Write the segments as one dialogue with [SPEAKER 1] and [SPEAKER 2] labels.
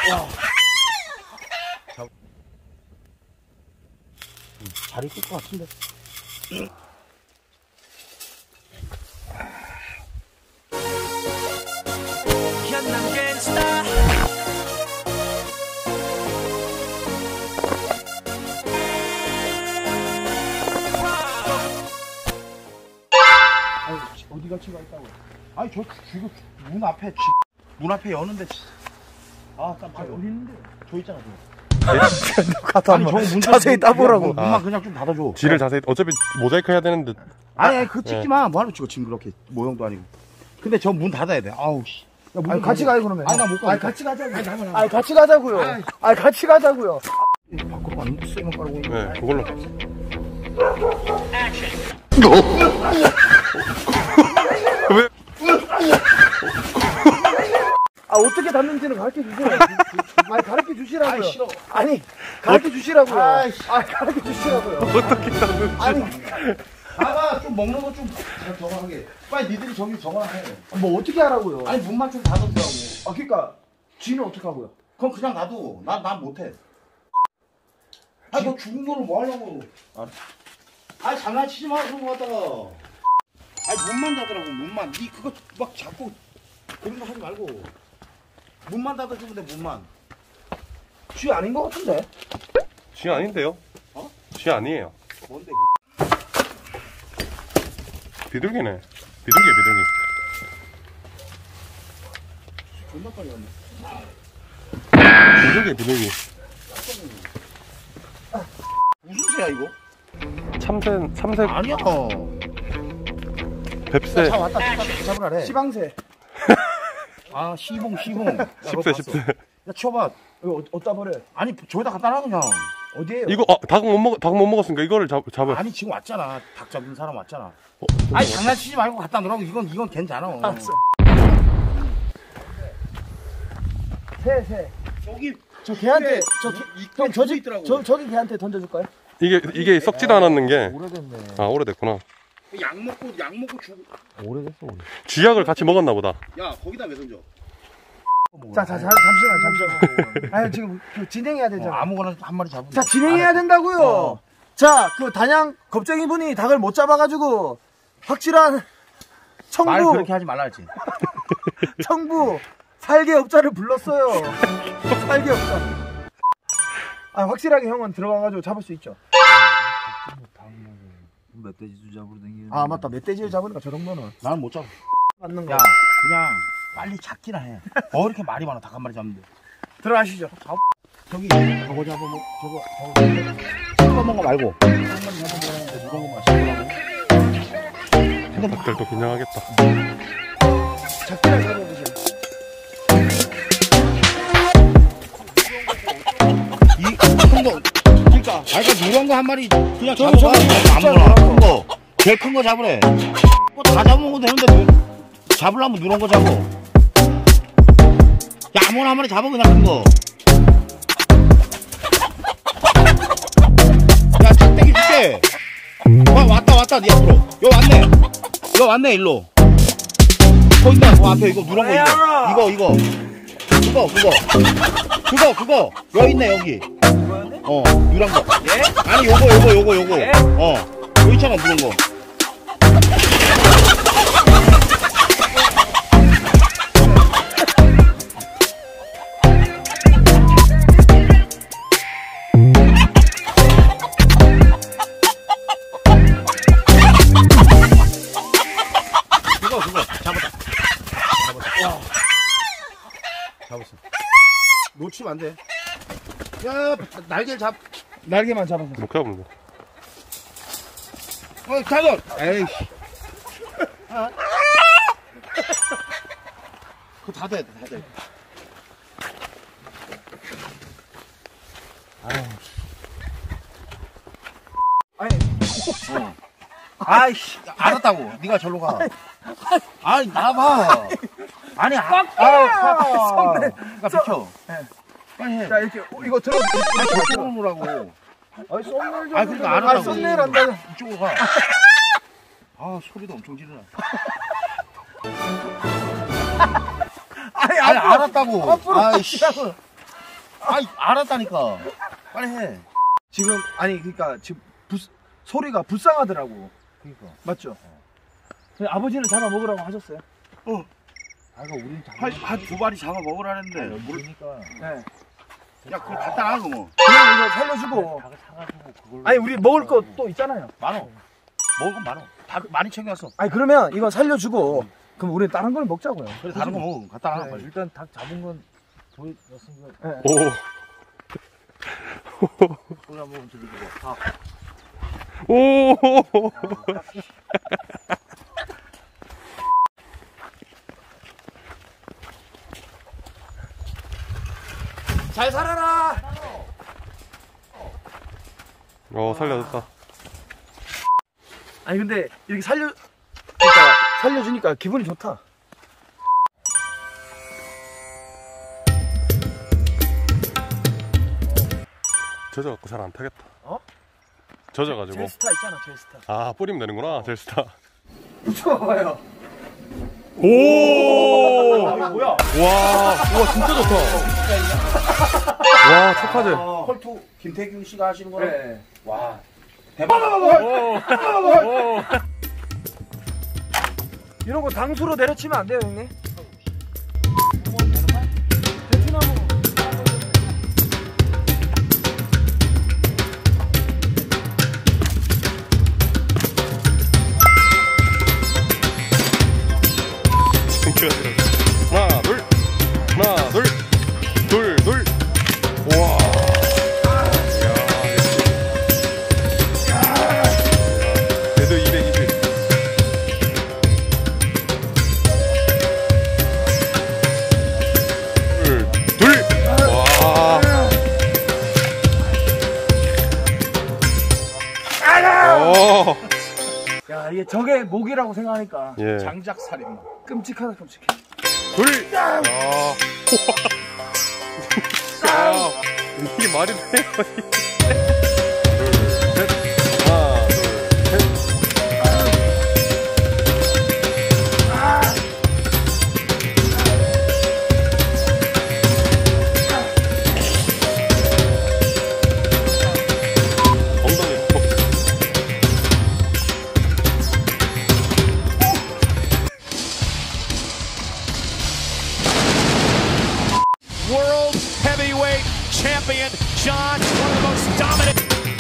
[SPEAKER 1] 잘 익을 것 같은데. 어디 같이가 있다고? 아니 저 지금 문 앞에 문 앞에 여는데 깜짝이야. 어디 있는데? 저 있잖아 저.
[SPEAKER 2] 아니 저거 문 자세히 따보라고.
[SPEAKER 1] 문만 그냥 좀 닫아줘.
[SPEAKER 3] 뒤를 자세히. 어차피 모자이크 해야 되는데.
[SPEAKER 1] 아니 그거 찍지 마. 뭐하러 찍어 지금 그렇게 모형도 아니고. 근데 저 문 닫아야 돼. 아우 씨.
[SPEAKER 2] 야, 아니, 같이 가요 그러면.
[SPEAKER 1] 아니 나 못 가.
[SPEAKER 2] 아니 같이 가자고. 아니 같이 가자고요. 아니 같이 가자고요.
[SPEAKER 1] 밖으로 가는데 쇠만 깔고 있는.
[SPEAKER 3] 네, 그걸로. 왜?
[SPEAKER 2] 아 어떻게 닫는지는 가르쳐 주세요. 아니 가르쳐 주시라고요.
[SPEAKER 1] 아이, 싫어.
[SPEAKER 2] 아니 가르쳐 주시라고요.
[SPEAKER 1] 아이,
[SPEAKER 2] 가르쳐 주시라고요.
[SPEAKER 3] 어떻게 닫는지.
[SPEAKER 2] 아니
[SPEAKER 1] 아가 좀 먹는 거 좀 적어하게. 빨리 니들이 저기 적어놔 해.
[SPEAKER 2] 뭐 어떻게 하라고요?
[SPEAKER 1] 아니 문만 좀 닫아주라고.
[SPEAKER 2] 그러니까 지는 어떻게 하고요?
[SPEAKER 1] 그럼 그냥 놔둬. 난 못해. 아니 너 죽은 거를 뭐 하려고. 아니 장난치지 마 그런 거 갖다가. 아니 문만 닫으라고 문만. 니 그거 막 자꾸 그런 거 하지 말고. 문만 닫아주면 돼 문만.
[SPEAKER 2] 쥐 아닌 것 같은데?
[SPEAKER 3] 쥐 아닌데요?
[SPEAKER 1] 어?
[SPEAKER 3] 쥐 아니에요.
[SPEAKER 1] 뭔데?
[SPEAKER 3] 비둘기네. 비둘기.
[SPEAKER 1] 존나 빨리 왔네.
[SPEAKER 3] 비둘기.
[SPEAKER 1] 무슨 새야 이거?
[SPEAKER 3] 참새.
[SPEAKER 1] 아니야.
[SPEAKER 3] 뱁새.
[SPEAKER 1] 차 왔다 잡으라래.
[SPEAKER 2] 시방새.
[SPEAKER 1] 아 시봉.
[SPEAKER 3] 10세.
[SPEAKER 1] 야 치워봐.
[SPEAKER 2] 이거 어디다 버려?
[SPEAKER 1] 아니 저기다 갖다 놔 그냥.
[SPEAKER 2] 어디에요?
[SPEAKER 3] 이거 닭 못 먹었으니까 이거를 잡아.
[SPEAKER 1] 아니 지금 왔잖아. 닭 잡는 사람 왔잖아. 아니 장난치지 말고 갖다 놓으라고. 이건 괜찮아.
[SPEAKER 2] 알았어. 새.
[SPEAKER 1] 저기
[SPEAKER 2] 저 걔한테 형 저기
[SPEAKER 1] 있더라고.
[SPEAKER 2] 저기 걔한테 던져줄까요?
[SPEAKER 3] 이게 썩지도 않았는 게.
[SPEAKER 2] 오래됐네.
[SPEAKER 3] 오래됐구나.
[SPEAKER 1] 약 먹고 주고.
[SPEAKER 2] 오래됐어.
[SPEAKER 3] 쥐약을 같이 먹었나 보다.
[SPEAKER 1] 야 거기다 왜 던져?
[SPEAKER 2] 자 잠시만. 아니 지금 진행해야 되잖아.
[SPEAKER 1] 아무거나 한 마리 잡으면.
[SPEAKER 2] 자 진행해야 된다고요. 자 그 단양 겁쟁이 분이 닭을 못 잡아가지고 확실한
[SPEAKER 1] 말
[SPEAKER 2] 청부
[SPEAKER 1] 그렇게 하지 말라 했지.
[SPEAKER 2] 청부 살개업자를 불렀어요. 살개업자. 확실하게 형은 들어가가지고 잡을 수 있죠.
[SPEAKER 4] 멧돼지도 잡으러 다니는.
[SPEAKER 2] 맞다. 멧돼지를 잡으니까 저 정도는
[SPEAKER 1] 나는 못 잡아.
[SPEAKER 2] 맞는 거.
[SPEAKER 1] 야 그냥 빨리 잡기나 해. 뭐 이렇게 말이 많아 닭 한 마리 잡는데.
[SPEAKER 2] 들어가시죠.
[SPEAKER 1] 저기 저거 잡으면 저거 씹어먹은 거 말고 한 마리 잡아먹는데 누런 거 맛있더라고.
[SPEAKER 3] 닭들도 긴장하겠다.
[SPEAKER 2] 작기나 잡아보세요.
[SPEAKER 1] 이 큰 거. 그러니까 누런 거 한 마리 그냥 잡아봐.
[SPEAKER 2] 저거
[SPEAKER 1] 아무거나 큰 거. 제일 큰 거 잡으래. 뭐 다 잡으면 되는데 잡으려면 누런 거 잡어. 야 아무거나 한 마리 잡아 그냥 큰 거. 야 작대기 줄게. 왔다 니 앞으로. 여 왔네 일로. 거기다 앞에 이거 누런 거 이거. 그거 여기 있네 여기. 누런 거. 예? 아니 요거.
[SPEAKER 4] 예?
[SPEAKER 1] 여기 있잖아 누런 거. 그거 잡았다. 잡았어. 놓치면 안 돼. 야,
[SPEAKER 2] 날개만 잡아서.
[SPEAKER 3] 못 잡으면 돼.
[SPEAKER 1] 잡아. 에이씨. 그거 다 돼. 아이씨, 알았다고. 네가 절로 가. 아니, 나봐. 아니,
[SPEAKER 2] 손대.
[SPEAKER 1] 그러니까 비켜. 빨리 해.
[SPEAKER 2] 자 이렇게 이거 들어.
[SPEAKER 1] 저쪽으로 놓으라고.
[SPEAKER 2] 썸네일 좀.
[SPEAKER 1] 그러니까 알았다고.
[SPEAKER 2] 썸네일 한다고.
[SPEAKER 1] 이쪽으로 가. 소리도 엄청 지르네.
[SPEAKER 2] 아니
[SPEAKER 1] 알았다고.
[SPEAKER 2] 앞으로
[SPEAKER 1] 아이씨.
[SPEAKER 2] 가시라고.
[SPEAKER 1] 아이 알았다니까. 빨리 해.
[SPEAKER 2] 지금 아니 그러니까 지금 소리가 불쌍하더라고.
[SPEAKER 1] 그러니까.
[SPEAKER 2] 맞죠? 근데 아버지는 잡아 먹으라고 하셨어요.
[SPEAKER 4] 아까 우린 잡아.
[SPEAKER 1] 한두 마리 잡아 먹으라는데.
[SPEAKER 4] 모르니까.
[SPEAKER 2] 네.
[SPEAKER 1] 야 그거 갖다 놔고 뭐.
[SPEAKER 2] 그냥 이거 살려주고.
[SPEAKER 4] 닭을 사가지고 그걸로.
[SPEAKER 2] 아니 우리 먹을 거 또 있잖아요.
[SPEAKER 1] 많어. 먹을 건 많어. 다 많이 챙겨왔어.
[SPEAKER 2] 아니 그러면 이거 살려주고 그럼 우리 다른 걸 먹자고요.
[SPEAKER 1] 그래 다른 거 먹어. 갖다 놔
[SPEAKER 4] 네,
[SPEAKER 1] 빨리.
[SPEAKER 4] 일단 닭 잡은 건 보였으니까
[SPEAKER 2] 네.
[SPEAKER 3] 오.
[SPEAKER 4] 소리 한번 들려주고. 닭.
[SPEAKER 3] 오.
[SPEAKER 2] 잘 살아라.
[SPEAKER 3] 살려줬다.
[SPEAKER 2] 아니 근데 이렇게 살려주니까 기분이 좋다.
[SPEAKER 3] 젖어갖고 잘 안 타겠다.
[SPEAKER 2] 어?
[SPEAKER 3] 젖어가지고.
[SPEAKER 2] 젤스타 있잖아, 젤스타.
[SPEAKER 3] 아, 뿌리면 되는구나, 젤스타.
[SPEAKER 2] 좋아요.
[SPEAKER 3] 오!
[SPEAKER 1] 아 뭐야?
[SPEAKER 3] 와, 우와, 진짜 좋다. 와, 착하지?
[SPEAKER 1] 컬투 김태균 씨가 하시는 거는.
[SPEAKER 2] 네.
[SPEAKER 1] 와 대박.
[SPEAKER 2] 이런 거 당수로 내려치면 안 돼요, 형님.
[SPEAKER 3] 하나, 둘. 하나, 둘. 둘, 둘. 우와. 배드 220. 둘, 둘. 와. 오.
[SPEAKER 2] 야, 이게 저게 목이라고 생각하니까
[SPEAKER 3] 예.
[SPEAKER 1] 장작 살인.
[SPEAKER 2] 끔찍하다, 끔찍해.
[SPEAKER 3] 둘. 아. 아. 이게 말이 돼? 둘, 셋. 하나, 둘, 셋. 엉덩이.
[SPEAKER 5] World Heavyweight Champion John, one of the most dominant.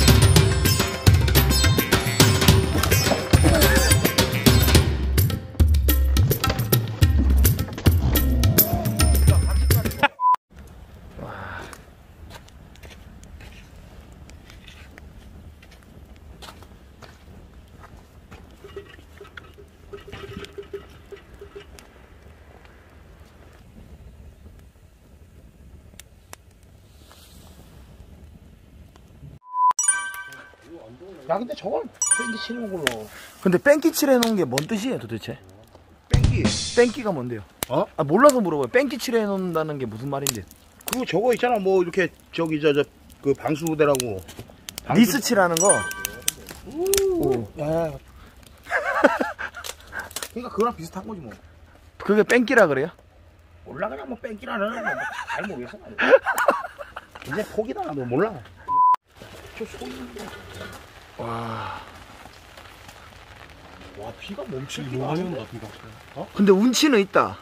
[SPEAKER 1] 야 근데 저건 뺑기 치는 걸로.
[SPEAKER 2] 근데 뺑기칠 해놓은 게 뭔 뜻이에요, 도대체?
[SPEAKER 1] 뺑기.
[SPEAKER 2] 뺑기가 뭔데요?
[SPEAKER 1] 어?
[SPEAKER 2] 아, 몰라서 물어봐요. 뺑기칠 해놓는다는 게 무슨 말인데?
[SPEAKER 1] 그거 저거 있잖아 뭐 이렇게 저기 저 그 방수대라고.
[SPEAKER 2] 리스치라는 거?
[SPEAKER 1] 오. 야. 그러니까 그거랑 비슷한 거지 뭐.
[SPEAKER 2] 그게 뺑기라 그래요?
[SPEAKER 1] 몰라 그냥 뭐 뺑기라는 잘 모르겠어. 이제 포기다 너 몰라. 저 소리.
[SPEAKER 2] 와.
[SPEAKER 1] 와 비가 멈출
[SPEAKER 3] 이거 많이 온다, 비가.
[SPEAKER 2] 근데 운치는 있다.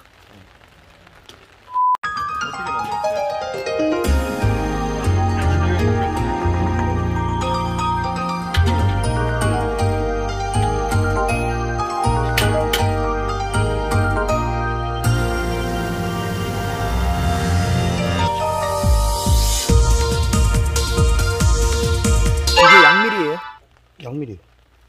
[SPEAKER 2] 이게 양밀이에요?
[SPEAKER 1] 양미리.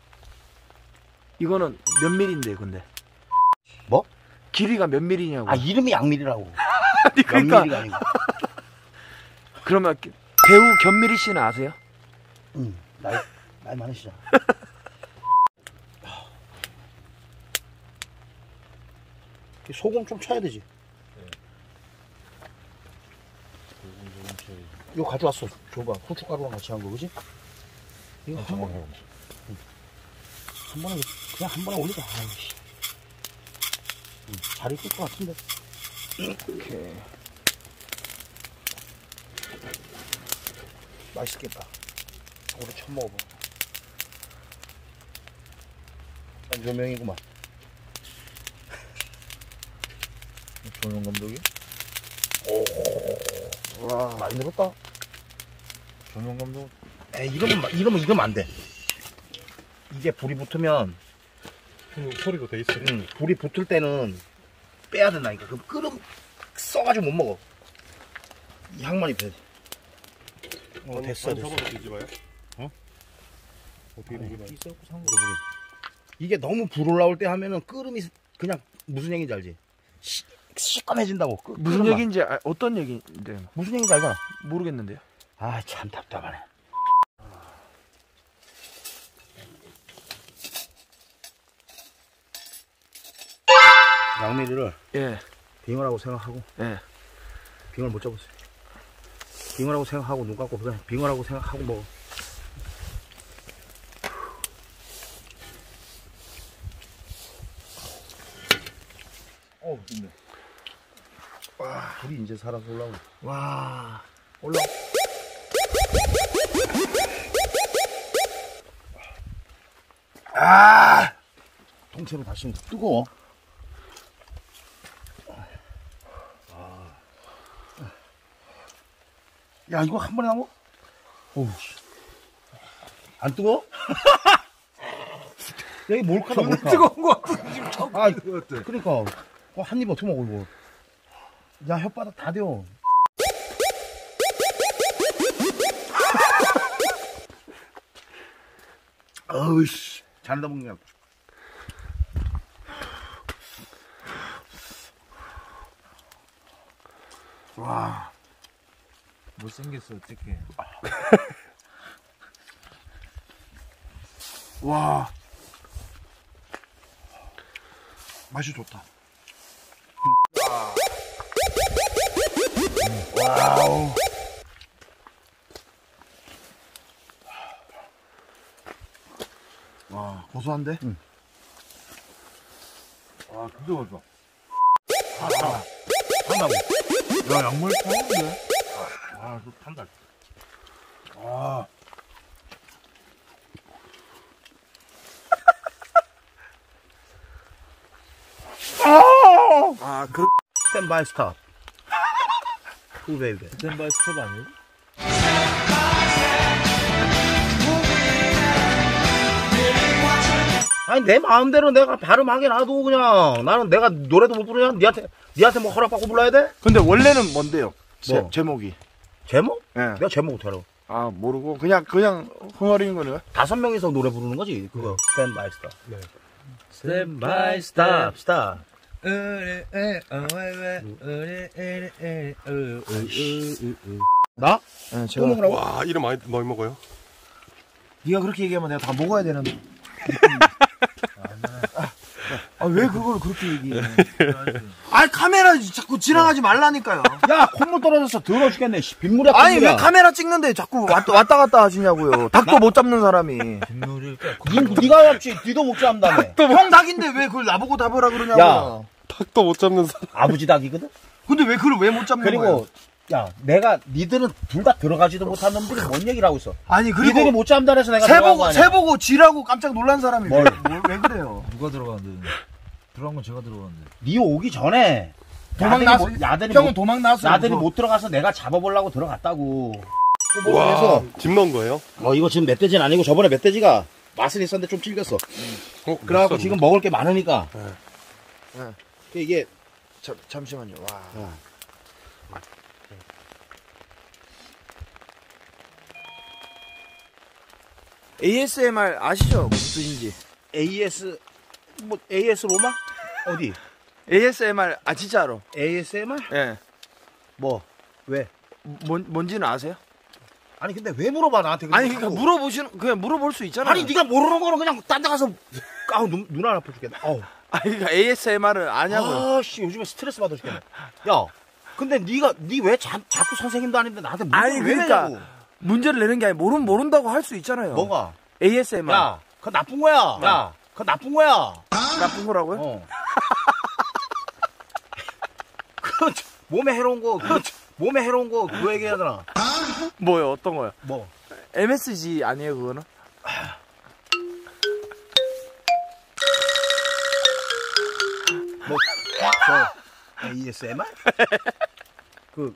[SPEAKER 2] 이거는 몇 밀인데, 근데?
[SPEAKER 1] 뭐?
[SPEAKER 2] 길이가 몇 밀이냐고.
[SPEAKER 1] 아 이름이 양미리라고.
[SPEAKER 2] 아니, 그러니까.
[SPEAKER 1] 양미리가 아니고.
[SPEAKER 2] 그러면 배우 견미리 씨는 아세요?
[SPEAKER 1] 응. 나이 많으시잖아. 소금 좀 쳐야 되지. 이거 가져왔어. 줘봐. 후춧가루랑 같이 한 거, 그지? 이거 한 번에. 한 번에, 그냥 한 번에 올리자. 아이씨. 잘 익을 것 같은데.
[SPEAKER 2] 오케이.
[SPEAKER 1] 맛있겠다. 저거를 처음 먹어봐. 난 조명이구만.
[SPEAKER 4] 조명 감독이?
[SPEAKER 1] 와, 많이 늘었다.
[SPEAKER 4] 조명 감독?
[SPEAKER 1] 에이, 이러면 안 돼. 이게 불이 붙으면,
[SPEAKER 3] 소리도 돼 있어.
[SPEAKER 1] 불이 붙을 때는 빼야 된다니까. 그럼 끓음 써가지고 못 먹어. 이 향만 입혀야 돼. 됐어.
[SPEAKER 3] 저번에 뒤집어요? 어떻게 뒤집어요?
[SPEAKER 4] 있었고 산 거.
[SPEAKER 1] 이게 너무 불 올라올 때 하면은 끓음이 그냥 무슨 얘기인지 알지? 시꺼매진다고.
[SPEAKER 2] 무슨
[SPEAKER 1] 끓음만.
[SPEAKER 2] 얘기인지 어떤 얘기인데
[SPEAKER 1] 무슨 얘기인지 알잖아.
[SPEAKER 2] 모르겠는데요.
[SPEAKER 1] 아, 참 답답하네. 양미리를
[SPEAKER 2] 예.
[SPEAKER 1] 빙어라고 생각하고
[SPEAKER 2] 예.
[SPEAKER 1] 빙어를 못 잡았어요. 빙어라고 생각하고 눈 감고 그냥 빙어라고 생각하고 먹어.
[SPEAKER 4] 근데.
[SPEAKER 1] 와, 불이 이제 살아서 올라오네.
[SPEAKER 2] 와.
[SPEAKER 1] 아! 통째로 다시는 뜨거워. 야, 이거 한 번에 나무? 어우, 씨. 안 뜨거워? 여기 몰카다, 몰카.
[SPEAKER 2] 뜨거운 거 같아. 지금 저.
[SPEAKER 1] 아, 그러니까. 한 입 어떻게 먹어, 이거. 야, 혓바닥 다 데워. 어우, 씨. 잘한다 먹는 게. 와.
[SPEAKER 4] 못생겼어, 어떡해.
[SPEAKER 1] 와. 맛이 좋다. 와우. 와, 고소한데? 응.
[SPEAKER 4] 와, 진짜 맛있어.
[SPEAKER 1] 한다고.
[SPEAKER 4] 야, 양말 타는데?
[SPEAKER 1] 아, 또 탄다. 아.
[SPEAKER 2] 아, 그
[SPEAKER 1] 스탠바이 스탑. 후베이베.
[SPEAKER 4] 스탠바이 스톱 아니에요?
[SPEAKER 1] 아니, 내 마음대로 내가 발음하게 놔두고 그냥. 나는 내가 노래도 못 부르냐? 니한테 뭐 허락받고 불러야 돼?
[SPEAKER 2] 근데 원래는 뭔데요?
[SPEAKER 1] 뭐?
[SPEAKER 2] 제목이.
[SPEAKER 1] 제목?
[SPEAKER 2] 예.
[SPEAKER 1] 내가 제목 어떻게 알아?
[SPEAKER 2] 아, 모르고 그냥 흥얼이는 거네요.
[SPEAKER 1] 5명이서 노래 부르는 거지, 그거. 스탠바이 스탑. 스탠바이 스탑, 스탑. 나?
[SPEAKER 2] 예,
[SPEAKER 1] 또
[SPEAKER 2] 제가
[SPEAKER 1] 먹으라고?
[SPEAKER 3] 와, 이름 많이 먹어요?
[SPEAKER 2] 네가 그렇게 얘기하면 내가 다 먹어야 되는. 아, 왜 그걸 그렇게 얘기해? 아, 카메라 자꾸 지나가지 말라니까요.
[SPEAKER 1] 야, 콧물 떨어졌어. 더러워 죽겠네. 빗물이야,
[SPEAKER 2] 아니, 왜
[SPEAKER 1] 빗물이야.
[SPEAKER 2] 카메라 찍는데 자꾸 왔다 갔다 하시냐고요. 닭도 못 잡는 사람이.
[SPEAKER 1] 네가 잡지. 니도 못 잡는다며.
[SPEAKER 2] 형 닭인데 왜 그걸 나보고 잡으라 그러냐고요.
[SPEAKER 3] 닭도 못 잡는 사람.
[SPEAKER 1] 아버지 닭이거든?
[SPEAKER 2] 근데 왜 그걸 왜 못 잡는 거예요?
[SPEAKER 1] 그리고, 야, 니들은 둘 다 들어가지도 못한 놈들이 뭔 얘기를 하고 있어?
[SPEAKER 2] 아니,
[SPEAKER 1] 니들이
[SPEAKER 2] 그리고
[SPEAKER 1] 못 잡는다 해서 내가 들어간 거 아니야?
[SPEAKER 2] 세보고 지라고 깜짝 놀란 사람이 왜 그래요?
[SPEAKER 4] 누가 들어갔는데? 들어간 건 제가 들어갔는데.
[SPEAKER 1] 니 오기 전에.
[SPEAKER 2] 도망 나서, 형은 도망 나서.
[SPEAKER 1] 나들이 못 들어가서 내가 잡아보려고 들어갔다고.
[SPEAKER 3] 와, 집 넣은 거예요?
[SPEAKER 1] 이거 지금 멧돼지는 아니고 저번에 멧돼지가 맛은 있었는데 좀 질겼어. 그래갖고 지금 먹을 게 많으니까.
[SPEAKER 2] 네.
[SPEAKER 1] 이게.
[SPEAKER 2] 잠시만요. 와. ASMR 아시죠? 무슨 뜻인지.
[SPEAKER 1] AS, AS 로마? 어디?
[SPEAKER 2] ASMR, 진짜로.
[SPEAKER 1] ASMR?
[SPEAKER 2] 예.
[SPEAKER 1] 뭐? 왜?
[SPEAKER 2] 뭔지는 아세요?
[SPEAKER 1] 아니, 근데 왜 물어봐, 나한테.
[SPEAKER 2] 아니, 그러니까 그냥 물어볼 수 있잖아요.
[SPEAKER 1] 아니, 네가 모르는 거는 그냥 딴 데 가서. 눈 안 아파 죽겠네.
[SPEAKER 2] 아니, 그러니까 ASMR을 아냐고요.
[SPEAKER 1] 아씨, 요즘에 스트레스 받아 죽겠네. 야, 근데 니 왜 자꾸 선생님도 아닌데 나한테
[SPEAKER 2] 아니,
[SPEAKER 1] 왜
[SPEAKER 2] 그러니까
[SPEAKER 1] 내냐고.
[SPEAKER 2] 문제를 내는 게 아니라 모른다고 할 수 있잖아요.
[SPEAKER 1] 뭐가?
[SPEAKER 2] ASMR.
[SPEAKER 1] 야, 그거 나쁜 거야. 야, 그거 나쁜 거야.
[SPEAKER 2] 나쁜 거라고요?
[SPEAKER 1] 몸에 해로운 거, 그거 얘기하잖아.
[SPEAKER 2] 뭐요? 어떤 거요?
[SPEAKER 1] 뭐?
[SPEAKER 2] MSG 아니에요 그거는?
[SPEAKER 1] 뭐? ASMR? 그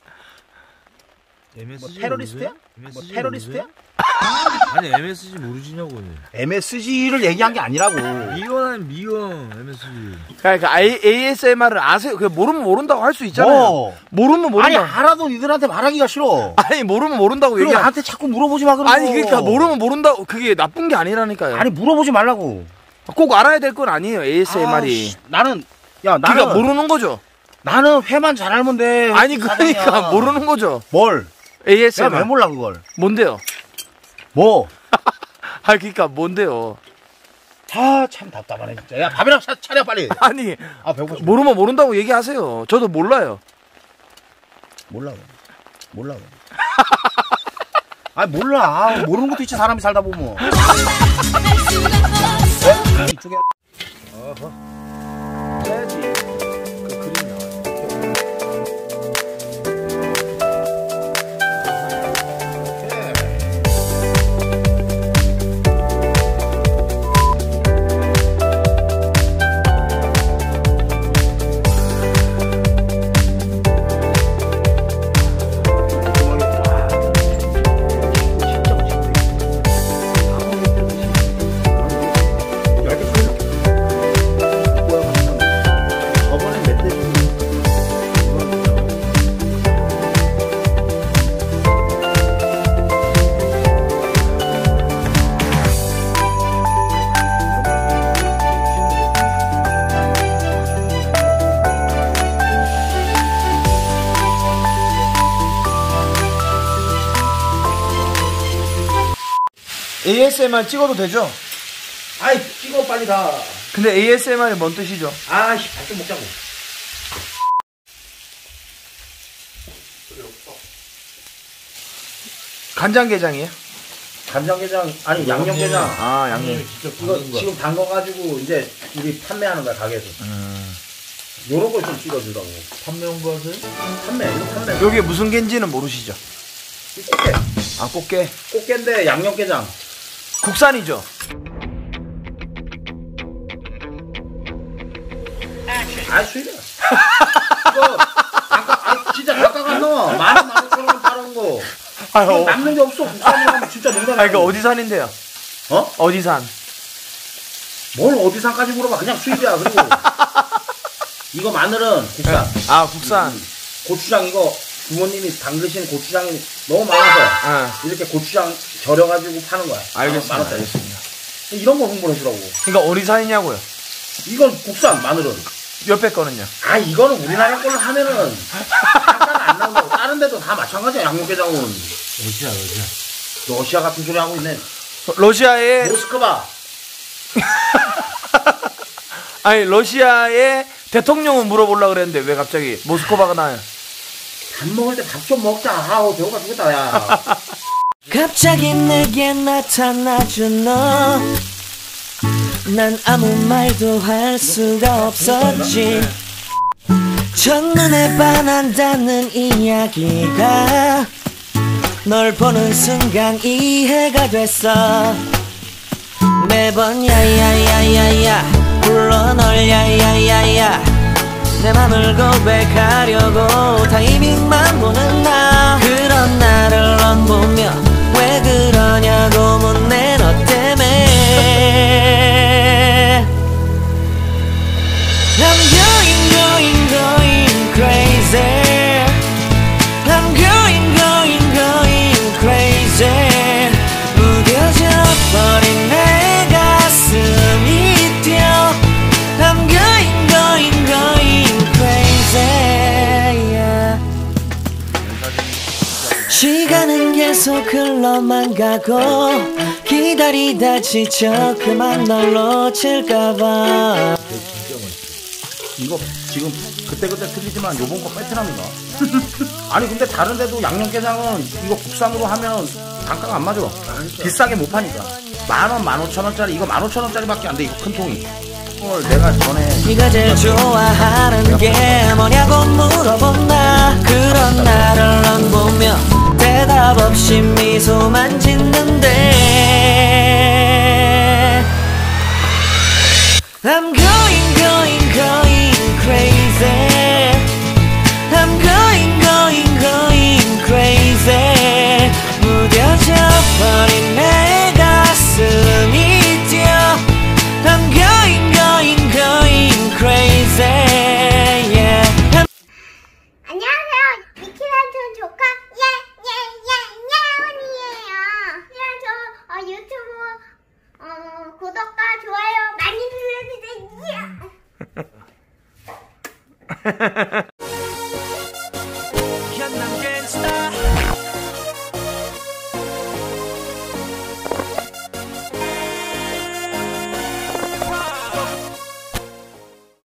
[SPEAKER 4] MSG
[SPEAKER 1] 뭐 테러리스트야? 뭐 테러리스트야?
[SPEAKER 4] 아니 MSG 모르시냐고.
[SPEAKER 1] MSG를 얘기한 게 아니라고.
[SPEAKER 4] 미원 MSG.
[SPEAKER 2] 그러니까 ASMR을 아세요? 그 모르면 모른다고 할 수 있잖아요.
[SPEAKER 1] 뭐?
[SPEAKER 2] 모르면
[SPEAKER 1] 아니
[SPEAKER 2] 모른다.
[SPEAKER 1] 알아도 니들한테 말하기가 싫어.
[SPEAKER 2] 아니 모르면 모른다고
[SPEAKER 1] 그럼
[SPEAKER 2] 얘기.
[SPEAKER 1] 나한테 자꾸 물어보지 마 그러고.
[SPEAKER 2] 아니 그러니까 모르면 모른다고 그게 나쁜 게 아니라니까요.
[SPEAKER 1] 아니 물어보지 말라고.
[SPEAKER 2] 꼭 알아야 될 건 아니에요 ASMR이.
[SPEAKER 1] 나는 나는
[SPEAKER 2] 그러니까 모르는 거죠.
[SPEAKER 1] 나는 회만 잘 알면 돼.
[SPEAKER 2] 아니 그러니까
[SPEAKER 1] 사장이야.
[SPEAKER 2] 모르는 거죠.
[SPEAKER 1] 뭘?
[SPEAKER 2] ASMR.
[SPEAKER 1] 내가 왜 몰라 그걸?
[SPEAKER 2] 뭔데요?
[SPEAKER 1] 뭐?
[SPEAKER 2] 아 그러니까 뭔데요?
[SPEAKER 1] 아 참 답답하네 진짜. 야 밥이나 차려 빨리.
[SPEAKER 2] 아니
[SPEAKER 1] 아 배고파.
[SPEAKER 2] 모르면 모른다고 얘기하세요. 저도 몰라요.
[SPEAKER 1] 몰라. 아 몰라. 모르는 것도 있지 사람이 살다 보면. 이쪽에.
[SPEAKER 2] 해야지. 그 그림이야. ASMR 찍어도 되죠?
[SPEAKER 1] 아이 찍어 빨리 다.
[SPEAKER 2] 근데 ASMR이 뭔 뜻이죠?
[SPEAKER 1] 아씨 밥 좀 먹자고.
[SPEAKER 2] 간장게장이에요?
[SPEAKER 1] 간장게장 아니 양념게장.
[SPEAKER 2] 아 양념.
[SPEAKER 1] 이거 지금 담궈가지고 이제 우리 판매하는 거야 가게에서. 요런 걸 좀 찍어주라고.
[SPEAKER 4] 판매 홍보하세요?
[SPEAKER 1] 판매.
[SPEAKER 2] 여기 무슨 겐지는 모르시죠?
[SPEAKER 1] 이 꽃게.
[SPEAKER 2] 아 꽃게.
[SPEAKER 1] 꽃게인데 양념게장.
[SPEAKER 2] 국산이죠?
[SPEAKER 1] 아 수입이야. 이거 아까 진짜 가까가 넣어. 15,000원 파는 거.
[SPEAKER 2] 아유.
[SPEAKER 1] 남는 게 없어. 국산이라면 진짜 농담.
[SPEAKER 2] 아 이거 어디 산인데요?
[SPEAKER 1] 어?
[SPEAKER 2] 어디 산?
[SPEAKER 1] 뭘 어디 산까지 물어봐. 그냥 수입이야. 그리고 이거 마늘은 국산.
[SPEAKER 2] 아 국산.
[SPEAKER 1] 고추장 이거 부모님이 담그신 고추장이 너무 많아서 이렇게 고추장 절여가지고 파는 거야.
[SPEAKER 2] 알겠습니다.
[SPEAKER 1] 10,000원짜리.
[SPEAKER 2] 알겠습니다.
[SPEAKER 1] 이런 거 홍보를 해주라고.
[SPEAKER 2] 그러니까 어디 산이냐고요?
[SPEAKER 1] 이건 국산 마늘은.
[SPEAKER 2] 옆에 거는요?
[SPEAKER 1] 아 이거는 우리나라 걸로 하면은 잠깐 안 나온다고. 다른 데도 다 마찬가지야. 양념게장은. 러시아 같은 소리 하고 있네.
[SPEAKER 2] 러시아의
[SPEAKER 1] 모스크바.
[SPEAKER 2] 아니 러시아의 대통령은 물어보려고 그랬는데 왜 갑자기 모스크바가 나요?
[SPEAKER 1] 밥 먹을 때 밥 좀 먹자. 아우 배고파 죽겠다 야.
[SPEAKER 6] 갑자기 내게 나타나준 너. 난 아무 말도 할 수가 없었지. 첫눈에 반한다는 이야기가 널 보는 순간 이해가 됐어. 매번 야야야야야 불러 널 야야야야 내 맘을 고백하려고 타이밍만 보는 나. 그런 나를 넌 보며 왜 그러냐고 묻네 너 때문에. I'm going crazy. I'm going crazy. 무뎌져 버린 내 가슴이 뛰어. I'm going crazy. Yeah. 시간은 계속 흘러만 가고 기다리다 지쳐 그만 널 놓칠까봐.
[SPEAKER 1] 이거 지금 그때그때 틀리지만 요번 거 베트남인가? 아니 근데 다른 데도 양념게장은 이거 국산으로 하면 단가가 안 맞아. 비싸게 못 파니까. 10,000원, 15,000원짜리 이거 15,000원짜리밖에 안 돼. 이거 큰 통이. 이걸 내가 전에
[SPEAKER 6] 네가 제일 좋아하는 게 뭐냐고 물어본다. 그런 나를 넌 보며